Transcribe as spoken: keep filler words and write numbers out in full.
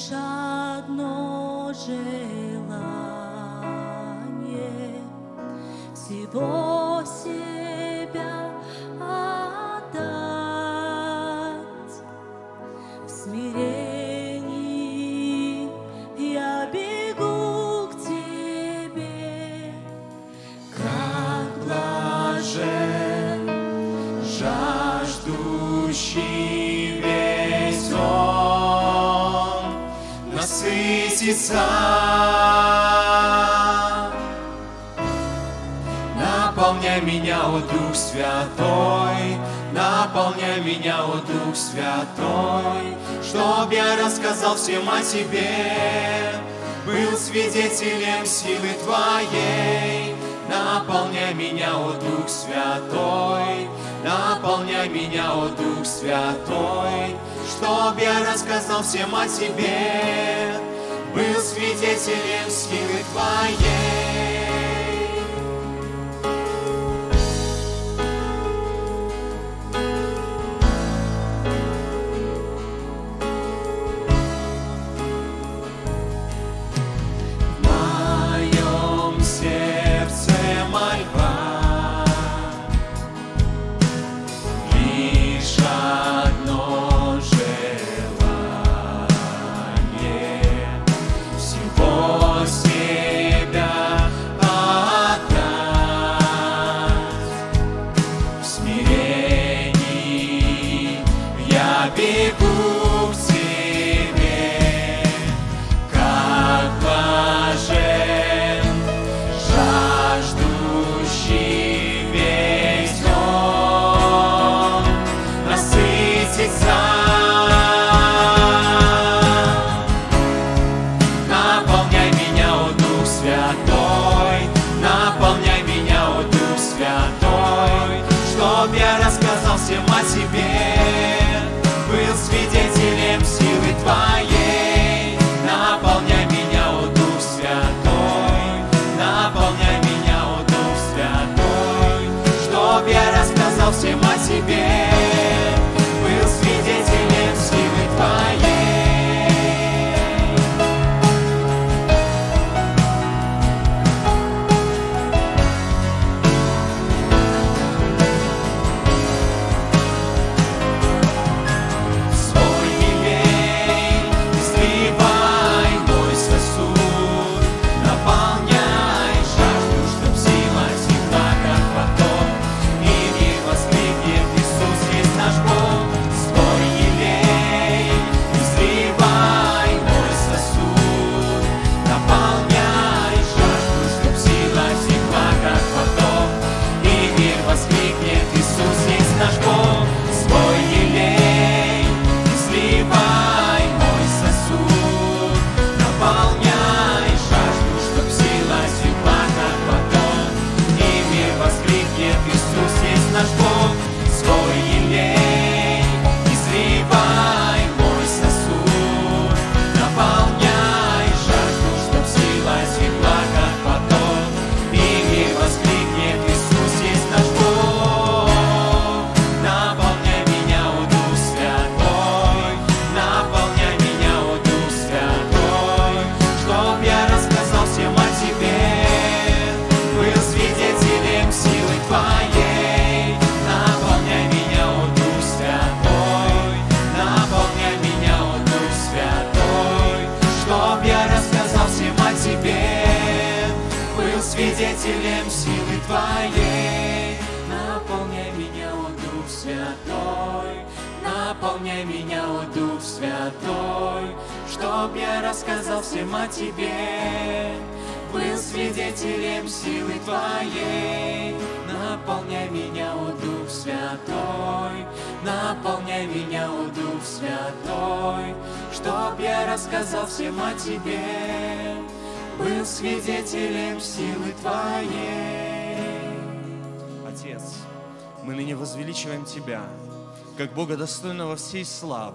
лишь одно желание — всего себя отдать. В смирении я бегу к Тебе, как блажен жаждущий весь он насытится. Наполняй меня, о Дух Святой, наполняй меня, о Дух Святой, чтоб я рассказал всем о Тебе, был свидетелем силы Твоей. Наполняй меня, о Дух Святой, наполняй меня, о Дух Святой, чтоб я рассказал всем о Тебе, был свидетелем силы Твоей. Бегу к Тебе, как блажен жаждущий весь он насытится. Наполняй меня, о Дух Святой, наполняй меня, о Дух Святой, чтоб я рассказал всем о Тебе, был свидетелем силы Твоей. Наполняй меня, о Дух Святой, наполняй меня, о Дух Святой, чтоб я рассказал всем о Тебе, был свидетелем силы Твоей. Свидетелем силы Твоей. Наполняй меня, о Дух Святой, наполняй меня, о Дух Святой, чтоб я рассказал всем о Тебе, был свидетелем силы Твоей. Наполняй меня, о Дух Святой, наполняй меня, о Дух Святой, чтоб я рассказал всем о Тебе, был свидетелем силы Твоей. Отец, мы ныне возвеличиваем Тебя, как Бога достойного всей славы.